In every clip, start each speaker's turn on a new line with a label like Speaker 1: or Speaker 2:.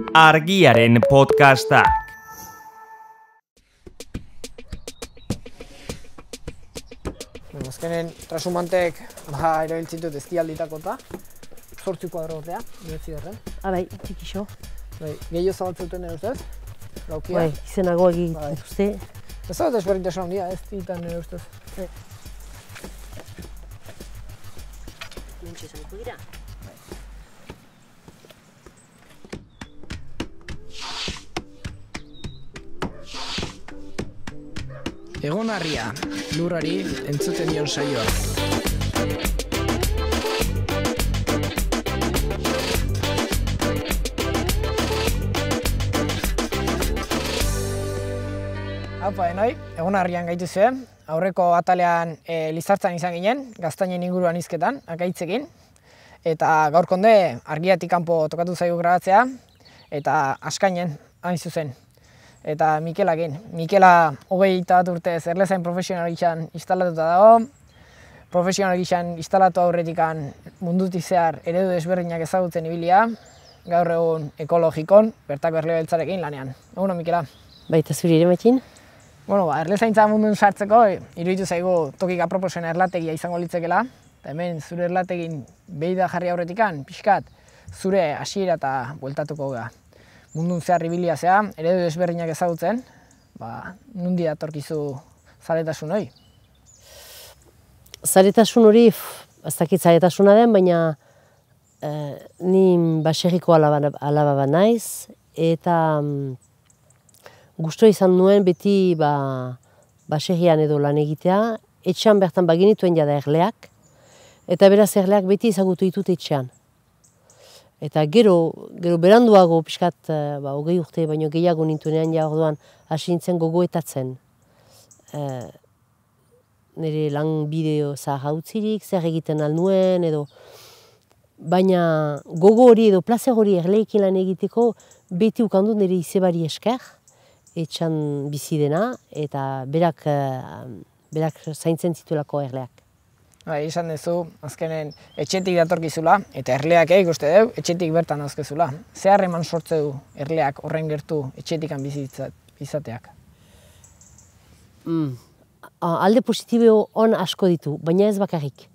Speaker 1: Argiaren podcastak.
Speaker 2: Azkenen trasumantek erabiltzen dut ezkialditakota, 8 kuadrotea, niretzi derren.
Speaker 3: Bai, txikixo.
Speaker 2: Gehiago zabaltzeuten nire ustez? Laukia?
Speaker 3: Bai, izenago egiten dituzte.
Speaker 2: Ez da desberdintasun handia, ez ditan nire ustez.
Speaker 3: Mentxe zaneko dira.
Speaker 2: Egonarria, lurrari entzuten dion saioa. Haupa denoi, Egonarrian gaituzue. Aurreko atalean Lizartzan izan ginen, Gaztainen inguruan hizketan, akaitzekin. Eta gaur konde argiatik kanpo tokatu zaigu grabatzea, eta Askainen hain zuzen. Eta Mikelakin. Mikela 21 urtez erlezain profesional gizan instalatuta dago. Profesional gizan instalatu aurretikan mundutik zehar eredu desberdinak ezagutzen ibilia. Gaur egun ekologikon, bertako erlebeltzarekin lanean. Eguno, Mikela.
Speaker 3: Baita zuri ere matxin?
Speaker 2: Bueno, erlezaintza mundun sartzeko, iruditu zaigu tokik aproposena erlategia izango litzekela. Eta hemen zure erlategin behida jarri aurretikan, pixkat, zure hasiera eta bueltatuko ga. Mundun zehar ibilia zea, eredu desberdinak ezagutzen, nundi datorkizu zaletasun hori?
Speaker 3: Zaletasun hori, ez dakit zaletasuna den, baina ni baserriko alaba bat naiz, eta gusto izan nuen beti baserrian edo lan egitea, etxean bertan baginituen jada erleak, eta beraz erleak beti ezagutu ditut etxean. Eta gero beranduago pixkat, 20 urte baino gehiago nintuenean ja orduan hasi nintzen gogoetatzen. Nire lan bideo zahar utzirik, zer egiten alnuen edo. Baina gogo hori edo plazer hori erleekin lan egiteko beti ukandut nire izebari esker, etxan bizi dena eta berak zaintzen zituelako erleak.
Speaker 2: Izan duzu, azkenen etxetik datorkizula, eta erleak ikuste dugu, etxetik bertan dauzkezula. Ze harreman sortze du erleak horren gertu etxetikan bizateak?
Speaker 3: Alde positibo on asko ditu, baina ez bakarrik.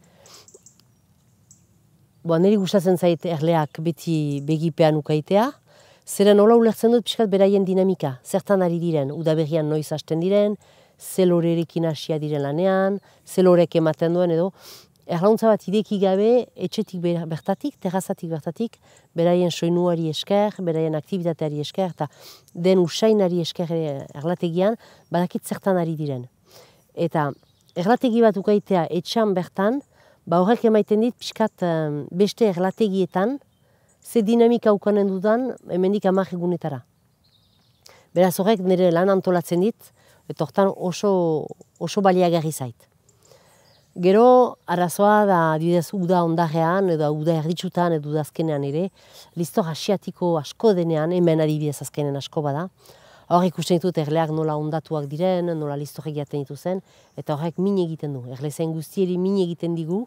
Speaker 3: Niri gustatzen zait erleak beti begipean ukaitea, zeren nola ulertzen dut pixkat beraien dinamika, zertan ari diren, udaberrian noiz hasten diren, zelorerekin hasia diren lanean, zelorek ematen duen edo, erlauntza bat ideki gabe etxetik bertatik, terrazatik bertatik, beraien soinuari esker, beraien aktibitateari esker, eta den usainari esker erlategian, badakit zertan ari diren. Eta erlategi bat ukaitea etxan bertan, horrek emaiten dit pixkat beste erlategietan, ze dinamika ukanen dudan hemendik 10 egunetara. Beraz horrek nire lan antolatzen dit, eta hortan oso baliagarri zait. Gero, arazoa da adibidez uda ondarean, edo uda erditsutan, edo udazkenean ere, listor asiatiko asko denean, hemen adibidez azkenen asko bada. Hor ikusten ditut erleak nola ondatuak diren, nola listorek jaten dituzen, eta horrek min egiten du. Erlezain guztieri min egiten digu,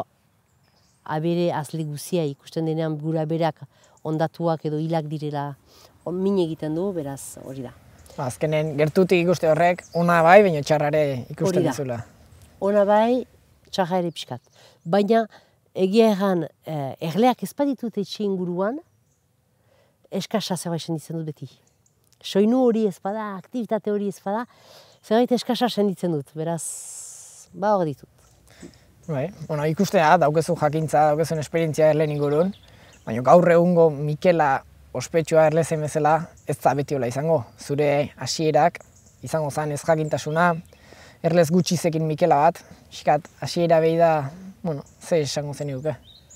Speaker 3: abere azle guztia ikusten denean gura berak ondatuak edo hilak direla min egiten du, beraz hori da.
Speaker 2: Azkenen gertutik ikuste horrek, ona bai, baina txarrare ikusten dizula.
Speaker 3: Ona bai, txarra ere pixkat. Baina egia erran, erleak ez baditut etxe inguruan, eskasa zerbait senditzen dut beti. Soinu hori ez bada, aktivitate hori ez bada, zerbait eskasa senditzen dut, beraz, hor ditut.
Speaker 2: Ikustea, daukezu jakintza, daukezun esperientzia erleen ingurun, baina gaur egungo Mikela ospetsua erlezen bezala ez da beti hola izango. Zure hasierak izango zen ez jakintasuna, erlez gutxizekin Mikela bat, hasiera behi da, ze esango zen duke?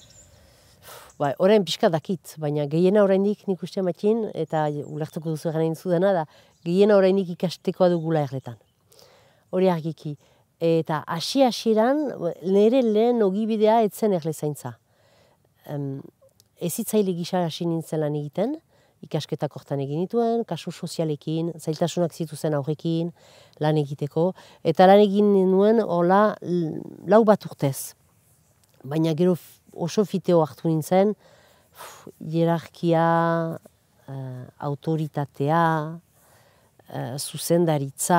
Speaker 3: Orain pixka dakit, baina gehiena oraindik nik uste matxin, eta ulertuko duzu egin zudena da, gehiena oraindik ikastekoa dugula erletan. Hori argiki. Eta hasieran nire lehen ogibidea etzen erlezaintza. Ezitzaile gisa hasi nintzen lan egiten, ikasketak hortan egin dituen, kasu sozialekin, zailtasunak zituzen aurrekin, lan egiteko, eta lan egin nuen hola 4 urtez. Baina gero oso fiteo hartu nintzen, hierarkia, autoritatea, zuzendaritza,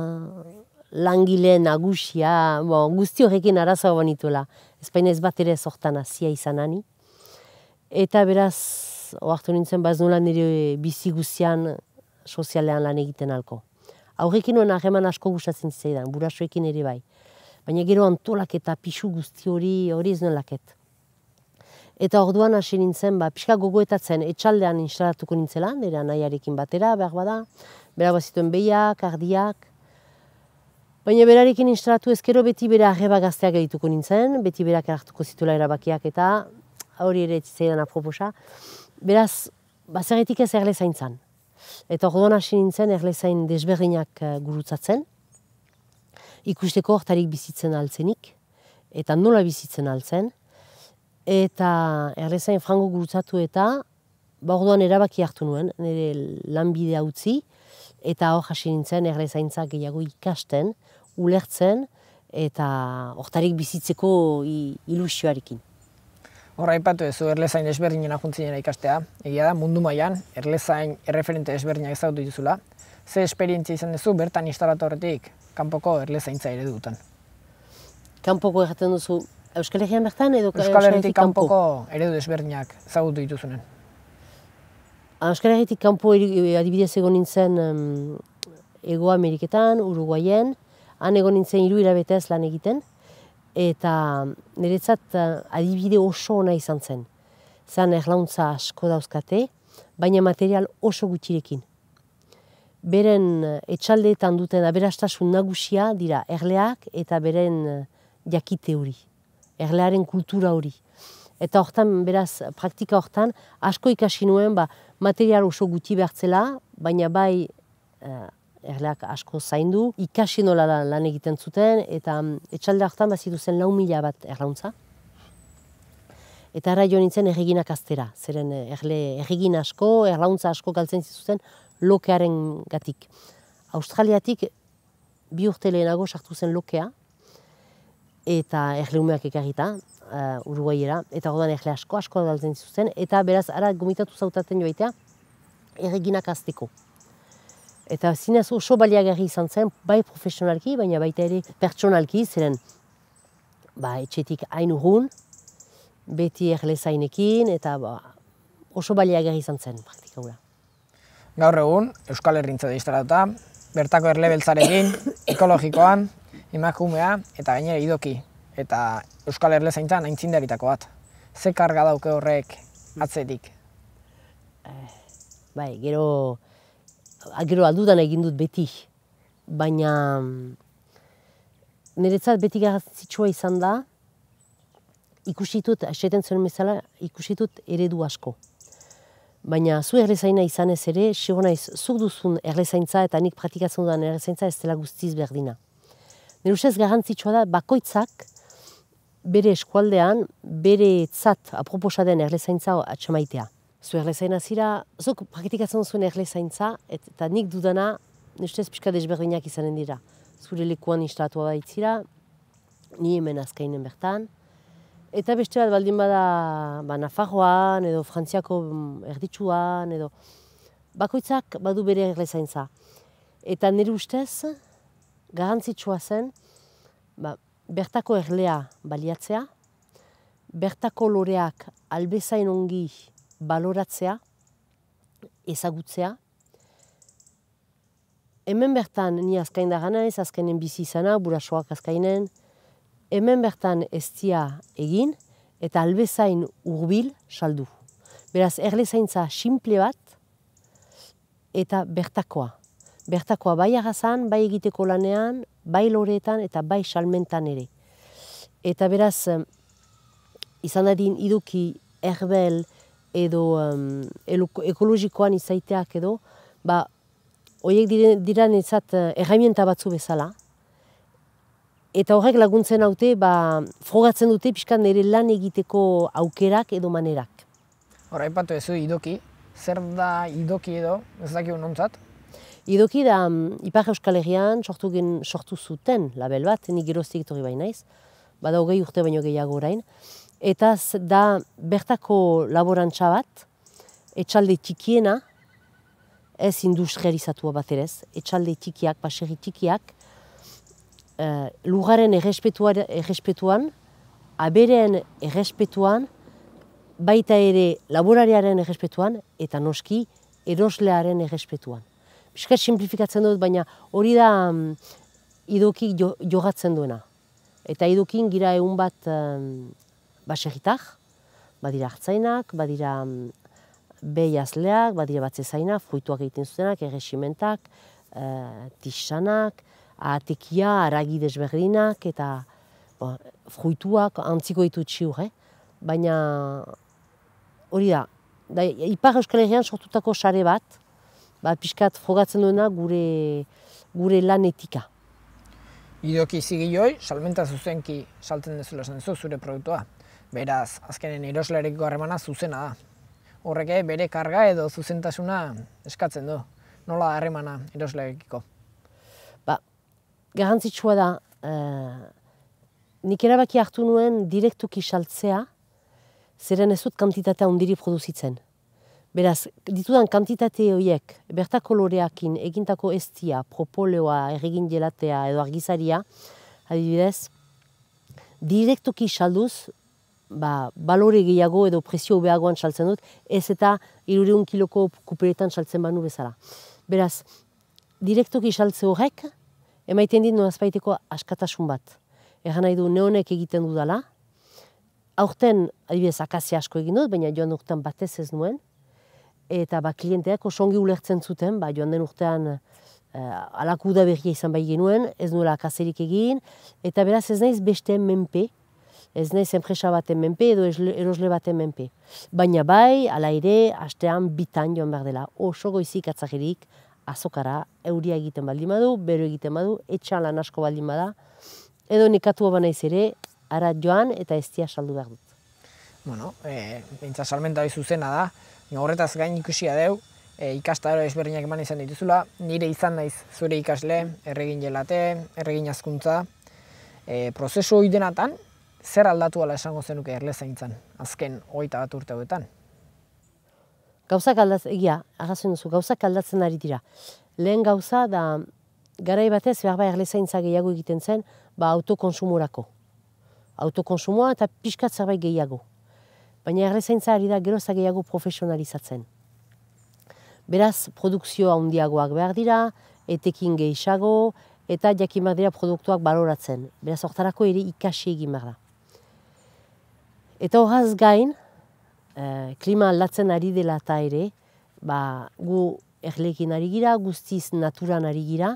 Speaker 3: langile nagusia, guzti horrekin arazoa banituela. Espainez bat ere sortan hasia izanani. Eta beraz, oartu nintzen baz nola nire bizi guztian sozialean lan egiten alko. Aurrekin nuen harreman asko gustatzen zaidan, burasoekin ere bai. Baina gero antolak eta pixu guzti hori ez nuen laket. Eta orduan hasi nintzen, pixka gogoetatzen etxaldean instalatuko nintzela, nire anaiarekin batera, behar bada, berak bazituen behiak, ardiak. Baina berarekin instalatu ezkero beti bera arreba gazteak egituko nintzen, beti berak hartuko zituela erabakiak eta hori ere zitzaidan aproposa. Beraz, zerretik ez erlezaintzan. Eta orduan hasi nintzen erlezain desberdinak gurutzatzen, ikusteko hortarik bizitzen altzenik, eta nola bizitzen altzen, eta erlezain frango gurutzatu eta orduan erabaki hartu nuen, nire lanbidea utzi, eta hor hasi nintzen erlezaintza gehiago ikasten, ulertzen, eta hortarik bizitzeko ilusioarekin.
Speaker 2: Horra aipatu duzu erlezain desberdinen ajuntzinera ikastea, egia da mundu mailan erlezain erreferente desberdinak ezagutu dituzula. Ze esperientzia izan duzu bertan instalatu horretik kanpoko erlezaintza eredutan?
Speaker 3: Kanpoko erraten duzu Euskal Herrian bertan edo
Speaker 2: Euskal Herritik kanpoko eredu desberdinak ezagutu dituzunen?
Speaker 3: Euskal Herritik kanpo adibidez egon nintzen Ego Ameriketan, Uruguayen, han egon nintzen 3 hilabetez lan egiten, eta niretzat adibide oso ona izan zen. Zan erlauntza asko dauzkate, baina material oso gutxirekin. Beren etxaldeetan duten aberastasun nagusia dira erleak eta beren jakite hori, erlearen kultura hori. Eta hortan, beraz, praktika hortan, asko ikasi nuen material oso gutxi behartzela, baina bai erleak asko zaindu, ikasi nola lan egiten zuten, eta etxalde hortan bazitu zen 4.000 bat erlauntza. Eta ara joan nintzen erreginak aztera, zeren erregin asko, erlauntza asko galtzen zituzten lokearen gatik. Australiatik 2 urte lehenago sartu zen lokea, eta erleumeak ekarrita, Uruguaiera, eta orduan erle asko galtzen zituzten, eta beraz ara gomitatu zautaten joaitea erreginak azteko. Eta zinez oso baliagarri izan zen, bai profesionalki, baina baita ere pertsonalki, zeren etxetik hain urrun, beti erlezainekin, eta oso baliagarri izan zen praktika hura.
Speaker 2: Gaur egun, Euskal Herrintza da instalatuta, bertako erlebeltzarekin, ekologikoan, emakumea eta gainera idoki. Eta Euskal Erlezaintzan aintzindaritako bat. Ze karga dauke horrek atzetik?
Speaker 3: Gero aldudan egin dut beti, baina niretzat beti garrantzitsua izan da, ikusitut, esaten zuen bezala, ikusitut eredu asko. Baina zu erlezaina izanez ere, sigur naiz, zuk duzun erlezaintza eta nik praktikatzen dudan erlezaintza ez dela guztiz berdina. Nire ustez garrantzitsua da, bakoitzak bere eskualdean, bere tzat aproposa den erlezaintza atxamaitea. Zu erlezaina zira, zuk praktikatzen zuen erlezaintza, eta nik dudana, nire ustez pixka desberdinak izanen dira. Zure lekuan instalatua baitzira, ni hemen azkainen bertan, eta beste bat baldin bada Nafarroan edo Frantziako erditsuan edo bakoitzak badu bere erlezaintza. Eta nire ustez garrantzitsua zen bertako erlea baliatzea, bertako loreak albezain ongi baloratzea, ezagutzea. Hemen bertan ni azkain da gana ez, azkainen bizi izana, burasoak azkainen, hemen bertan eztia egin eta albezain hurbil saldu. Beraz, erlezaintza simple bat eta bertakoa. Bertakoa bai agazan, bai egiteko lanean, bai loreetan eta bai salmentan ere. Eta beraz, izan dadin iduki erbel edo ekologikoan izaiteak edo, horiek dira niretzat erraimienta batzu bezala. Eta horrek laguntzen haute, frogatzen dute pixka nire lan egiteko aukerak edo manerak.
Speaker 2: Horra aipatu duzu idoki, zer da idoki edo, ez dakigu nontzat?
Speaker 3: Idoki da Ipar Euskal Herrian sortu zuten label bat, nik geroztik etorri baina naiz, bada 20 urte baino gehiago orain. Eta da bertako laborantza bat, etxalde txikiena, ez industrializatua bat ere ez, etxalde tikiak, baserri tikiak, lugaren errespetuan, abereen errespetuan, baita ere laborariaren errespetuan, eta noski eroslearen errespetuan. Piskat simplifikatzen dut, baina hori da idokik jogatzen duena. Eta idokin gira egun bat baserritak, badira hartzainak, badira behiazleak, badira batzezainak, fruituak egiten zutenak, erresimentak, tixanak, atekia, aragi desberdinak, eta fruituak antziko ditut ziur, baina hori da, Ipar Euskal Herrian sortutako sare bat, pixkat frogatzen duena gure lan etika.
Speaker 2: Idoki zigiloi, salmenta zuzenki saltzen dezula esan duzu zure produktua. Beraz, azkenen eroslearekiko harremana zuzena da. Horrek bere karga edo zuzentasuna eskatzen du. Nola harremana eroslearekiko?
Speaker 3: Garrantzitsua da, nik erabaki hartu nuen direktuki saltzea, zeren ez dut kantitatea ondiri produzitzen. Beraz, ditudan kantitate horiek, bertako loreakin egintako estia, propoleoa, erregin gelatea edo argizaria, adibidez, direktuki salduz, balore gehiago edo prezio behagoan saltzen dut, ez eta 300 kiloko kuperetan saltzen banu bezala. Beraz, direktuki saltze horrek, emaiten dit nolazbaiteko askatasun bat. Egan nahi du neonek egiten dudala, aurten, adibidez, akazia asko egin dut, baina joan urtean batez ez nuen, eta klienteak osongi ulertzen zuten, joan den urtean alako udaberria izan bai genuen, ez nuela akazerik egin, eta beraz ez naiz besteen menpe, ez naiz enpresa baten menpe edo erosle baten menpe. Baina bai, ala ere, astean bitan joan behar dela, oso goizik atzajerik, azokara, euria egiten baldin badu, bero egiten badu, etxan lan asko baldin bada, edo nekatua banaiz ere, ara joan eta eztia saldu behar dut.
Speaker 2: Bueno, behintzat salmenta hori zuzena da, horretaz gain ikusia deu, ikastaro ezberdinak eman izan dituzula, nire izan naiz zure ikasle, erregin gelate, erregin azkuntza. Prozesu hori denatan, zer aldatu ala esango zenuke erlezaintzan, azken 21 urte hauetan?
Speaker 3: Gauzak aldatzen, arrazoen duzu, gauzak aldatzen ari dira. Lehen gauza da, garai batez, behar erlezaintza gehiago egiten zen, autokonsumorako. Autokonsumoa eta pixkat zerbait gehiago. Baina erlezaintza ari da geroza gehiago profesionalizatzen. Beraz, produkzioa handiagoak behar dira, etekin gehiago, eta jakin behar dira produktuak baloratzen. Beraz, hortarako ere ikasi egin behar da. Eta horraz gain, klima aldatzen ari dela eta ere, gu erlekin ari gira, guztiz naturan ari gira,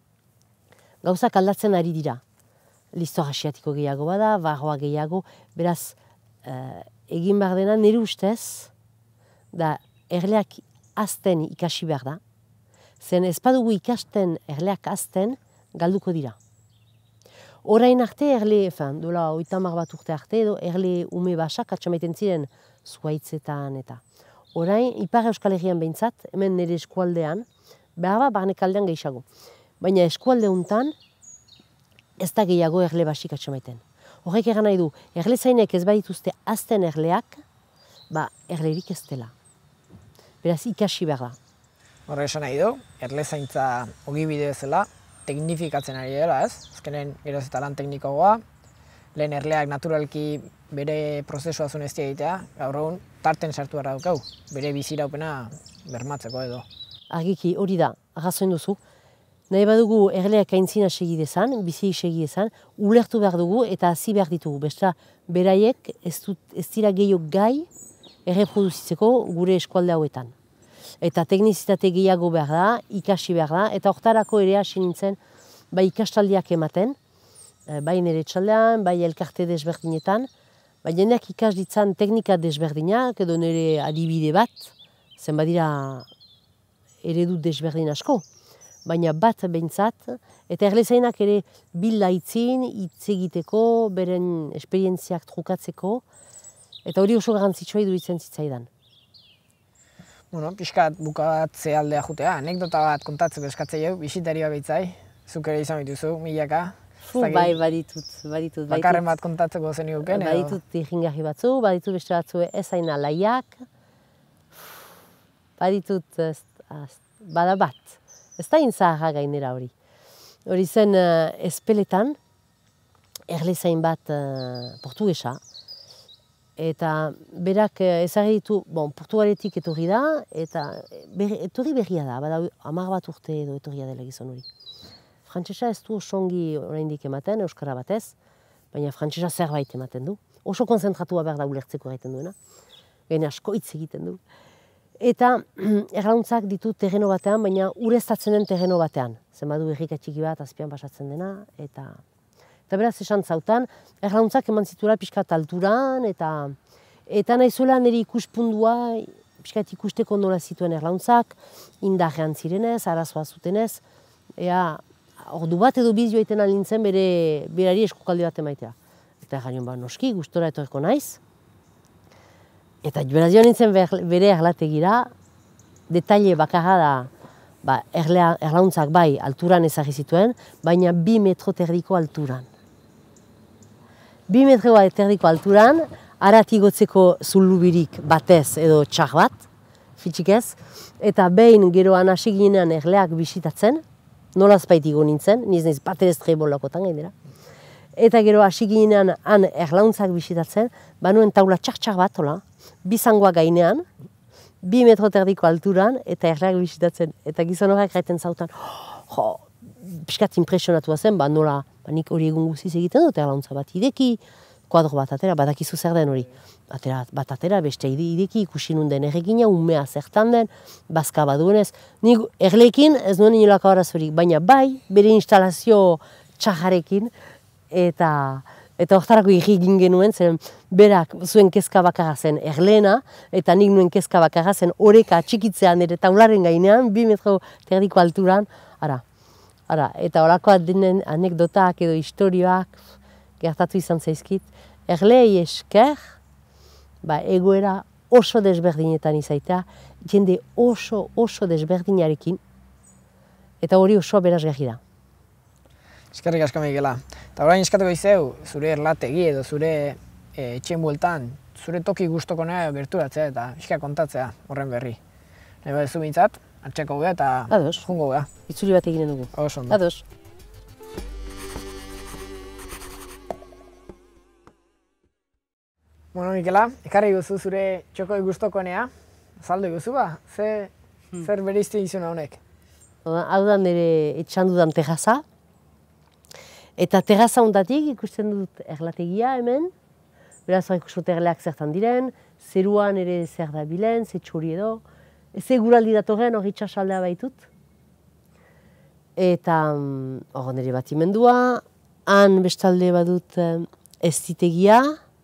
Speaker 3: gauzak aldatzen ari dira. Listor asiatiko gehiago bada, barroa gehiago, beraz, egin behar dena nire ustez, da erleak azten ikasi behar da, zen ez badugu ikasten erleak azten, galduko dira. Orain arte erle, dola 30 bat urte arte edo, erle ume basak atxamaiten ziren zuaitzetan eta. Orain, Ipar Euskal Herrian behintzat, hemen nire eskualdean, behar barnekaldean gehiago. Baina eskualde hontan, ez da gehiago erle basik atxamaiten. Horrek egan nahi du, erlezainek ez badituzte azten erleak, erlerik ez dela. Beraz, ikasi behar da.
Speaker 2: Horre esan nahi du, erlezaintza ogibide bezala, teknifikatzen ari dela, ez? Azkenen geroz eta lan teknikoagoa, lehen erleak naturalki bere prozesua zuen eztia egitea, gaur egun tarten sartu behar daukau, bere biziraupena bermatzeko edo.
Speaker 3: Argiki, hori da, arrazoen duzu. Nahi badugu erleak aintzina segi dezan, bizi segi dezan, ulertu behar dugu eta hasi behar ditugu. Besta, beraiek ez dira gehiago gai erreproduzitzeko gure eskualde hauetan. Eta teknizitate gehiago behar da, ikasi behar da, eta hortarako ere hasi nintzen ikastaldiak ematen, bai nire txaldean, bai elkarte desberdinetan, jendeak ikas ditzan teknika desberdinak edo nire adibide bat, zen badira eredu desberdin asko. Baina bat behintzat, eta erlezainak ere bilda hitzin, hitz egiteko, beren esperientziak trukatzeko, eta hori oso garrantzitsua iduritzen zitzaidan.
Speaker 2: Bueno, pixkat bukatze aldea jutea, anekdota bat kontatzeko eskatzei jau, bisitari babeitzai, zuk ere izan bituzu, milaka.
Speaker 3: Bai, baditut.
Speaker 2: Bakarren bat kontatzeko zen iguken, edo?
Speaker 3: Baditut irringarri batzu, baditut beste batzu ez hain alaiak, baditut bada bat. Ez da intzaharra gainera hori. Hori zen Ezpeletan, erlezain bat portugesa, eta berak ezagri ditu, Portugaletik etorri da, eta etorri berria da, bada 10 bat urte edo etorria dela gizon hori. Frantsesa ez du osongi oraindik ematen, euskara batez, baina frantsesa zerbait ematen du. Oso konzentratua behar da ulertzeko egiten duena. Gaine asko hitz egiten du. Eta erlauntzak ditu terreno batean, baina ureztatzen den terreno batean. Zenbadu herrika txiki bat azpian pasatzen dena, eta beraz esan zautan, erlauntzak eman zituela pixkat alturan, eta nahi zuela nire ikuspundua, pixkat ikusteko nola zituen erlauntzak, indarrean zirenez, arazoa zutenez, ordu bat edo biz joaiten alintzen berari eskukaldi bat emaitea. Eta gainon noski, gustora etorreko naiz. Eta beraz joan nintzen bere erlategira, detaile bakarra da, erlauntzak bai alturan ezagri zituen, baina 2 metro terdiko alturan. 2 metro terdiko alturan, harat igotzeko zulubirik batez edo txar bat, fitxik ez, eta behin geroan hasi ginean erleak bisitatzen, nolaz baitigo nintzen, niz bater ez trebolakotan gainera. Eta gero hasi ginean han erlauntzak bisitatzen, banuen taula txar bat, hola, bizangoa gainean, 2 metro terdiko alturan, eta erleak bisitatzen. Eta gizon horrek gaiten zautan, pixkat impresionatua zen, nola, nik hori egun guziz egiten dut erlauntza bat ideki, kuadro bat atera, badakizu zer den hori. Bat atera, beste ideki ikusi nunden erregina, umea zertan den, bazka baduenez. Nik erlekin ez nuen inolako arazorik, baina bai, bere instalazio txajarekin, eta hortarako egin genuen, zen berak zuen kezka bakarra zen erleena, eta nik nuen kezka bakarra zen oreka txikitzean ere taularen gainean, 2 metro terdiko alturan, eta horako anekdotak edo historioak gertatu izan zaizkit, erleei esker, egoera oso desberdinetan izaitea, jende oso desberdinarekin, eta hori oso berazgarri da.
Speaker 2: Eskerrik asko, Mikela. Eta orain eskatuko izeu, zure erlategi edo zure etxen bueltan, zure toki gustokonea berturatzea eta pixka kontatzea horren berri. Nahi baduzu bintzat, atxeko gea eta jungo gea.
Speaker 3: Itzuli bat eginen dugu.
Speaker 2: Oso ondo.
Speaker 3: Ados.
Speaker 2: Bueno, Mikela, ekarri guzu zure txoko gustokonea. Azaldu guzu ba, zer bereizte izuna honek?
Speaker 3: Hau da nire etxan dudan terraza. Eta terraza hondatik ikusten dut erlategia hemen, beraz ikusten dut erleak zertan diren, zeruan ere zer da bilen, ze txori edo, ez eguraldi datorren hori itxasaldea baitut. Eta hor nire batimendua, han bestalde badut eztitegia,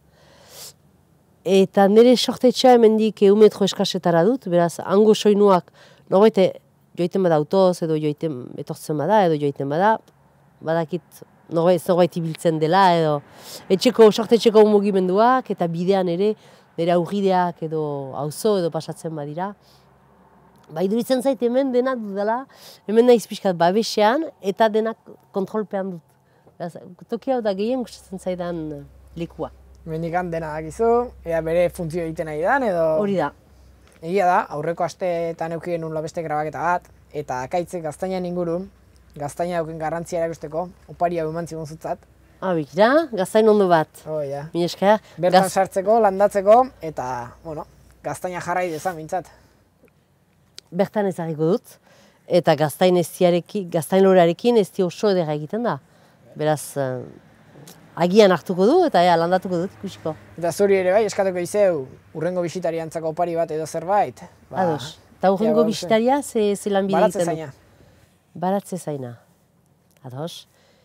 Speaker 3: eta nire sortetxea hemendik 1 metro eskasetara dut, beraz hango soinuak norbait joiten bada autoz edo joiten etortzen bada edo joiten bada, badakit norbait ibiltzen dela edo sortetxeko mugimenduak eta bidean ere nire aurrideak edo auzo edo pasatzen badira. Iduritzen zait hemen dena dudala, hemen naiz pixkat babesean eta denak kontrolpean dut. Toki hau da gehien gustatzen zaidan lekua.
Speaker 2: Mendikan dena dakizu, ea bere funtzio egiten nahi dan edo...
Speaker 3: Hori da.
Speaker 2: Egia da, aurreko asteetan eduki genuen beste grabaketa bat, eta akaitzek gaztainan ingurun, gaztaina dauken garrantzia erakusteko, opari hau eman zigun zutzat.
Speaker 3: Bikira, gaztain ondo bat.
Speaker 2: Ja.
Speaker 3: Mila esker.
Speaker 2: Bertan sartzeko, landatzeko, eta, gaztaina jarrai dezan bintzat.
Speaker 3: Bertan ezagiko dut, eta gaztain lorearekin ez oso edera egiten da. Beraz, agian hartuko du eta landatuko dut ikusiko.
Speaker 2: Eta zuri ere bai, eskatuko izeu, urrengo bisitariantzako opari bat edo zerbait.
Speaker 3: Ados. Eta urrengo bisitaria ze lan bide egiten du?
Speaker 2: Baratze zaina.
Speaker 3: Baratze zaina. Ados.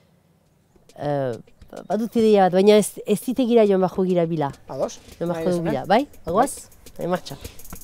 Speaker 3: Badut ideia bat, baina ez ditegira joan bako gira bila.
Speaker 2: Ados.
Speaker 3: Joan bako du bila. Bai? Agoaz? Martxa.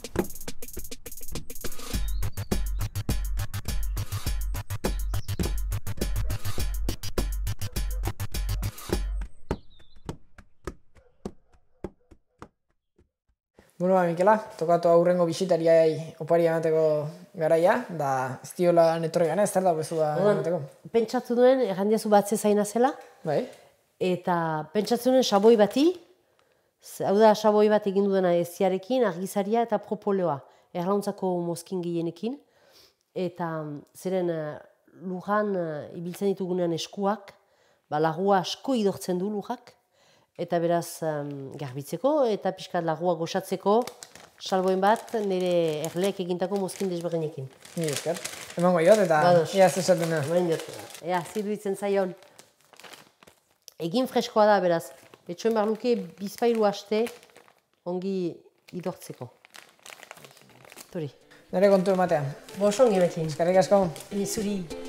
Speaker 2: Bueno, Mikela, tokatu aurrengo bisitariai opari emateko garaia, da ez diola netorri gana, ez da bezu da emateko.
Speaker 3: Pentsatu duen, errandiazu batze zaina zela.
Speaker 2: Bai.
Speaker 3: Eta pentsatu duen saboi bati, hau da saboi bat egin duena eziarekin, argizaria eta propoleoa, erlauntzako mozkin gehienekin. eta zeren lujan ibiltzen ditugunean eskuak, lagua asko idortzen du lujak, eta beraz garbitzeko eta pixkat lagua goxatzeko, salboen bat nire erleek egintako mozkin desberdinekin.
Speaker 2: Ni esker. Emango jot eta ia zesaten da.
Speaker 3: Ea, ziruditzen zaion. Egin freskoa da, beraz. Etxoen behar luke bizpailu haste ongi idortzeko. Tori.
Speaker 2: Nire kontu ematean.
Speaker 3: Bosongi bekin.
Speaker 2: Eskerrik asko.
Speaker 3: Zuri.